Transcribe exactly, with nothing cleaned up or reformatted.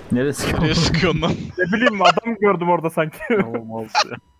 Neresi? Nereye sıkıyorsun lan? Ne bileyim adam gördüm orada sanki. Tamam olsun ya.